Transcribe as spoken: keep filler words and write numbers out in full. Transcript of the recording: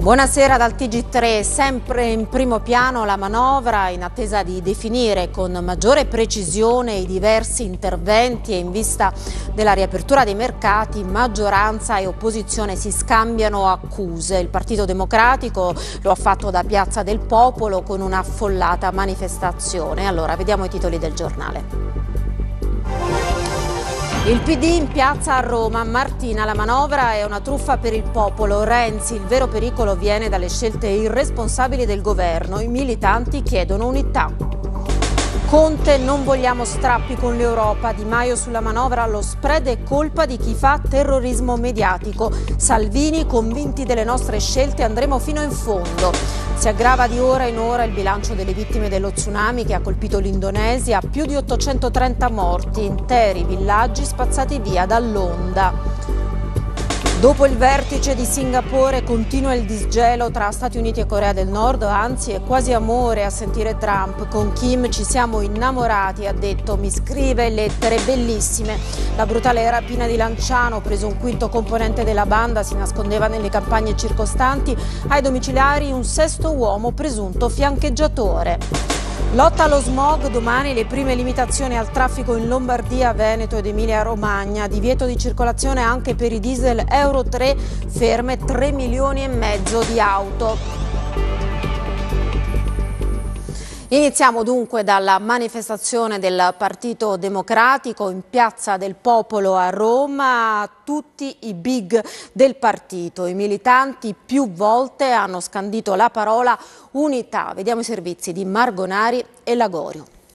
Buonasera dal T G tre, sempre in primo piano la manovra in attesa di definire con maggiore precisione i diversi interventi e in vista della riapertura dei mercati maggioranza e opposizione si scambiano accuse. Il Partito Democratico lo ha fatto da Piazza del Popolo con una affollata manifestazione. Allora vediamo i titoli del giornale. Il P D in piazza a Roma, Martina, la manovra è una truffa per il popolo, Renzi, il vero pericolo viene dalle scelte irresponsabili del governo, i militanti chiedono unità. Conte, non vogliamo strappi con l'Europa, Di Maio sulla manovra, lo spread è colpa di chi fa terrorismo mediatico, Salvini, convinti delle nostre scelte andremo fino in fondo. Si aggrava di ora in ora il bilancio delle vittime dello tsunami che ha colpito l'Indonesia, più di ottocentotrenta morti, interi villaggi spazzati via dall'onda. Dopo il vertice di Singapore continua il disgelo tra Stati Uniti e Corea del Nord, anzi è quasi amore a sentire Trump. Con Kim ci siamo innamorati, ha detto, mi scrive lettere bellissime. La brutale rapina di Lanciano, preso un quinto componente della banda, si nascondeva nelle campagne circostanti, ai domiciliari un sesto uomo presunto fiancheggiatore. Lotta allo smog, domani le prime limitazioni al traffico in Lombardia, Veneto ed Emilia Romagna, divieto di circolazione anche per i diesel Euro tre, ferme tre milioni e mezzo di auto. Iniziamo dunque dalla manifestazione del Partito Democratico in Piazza del Popolo a Roma, tutti i big del partito. I militanti più volte hanno scandito la parola unità. Vediamo i servizi di Margonari e Lagorio.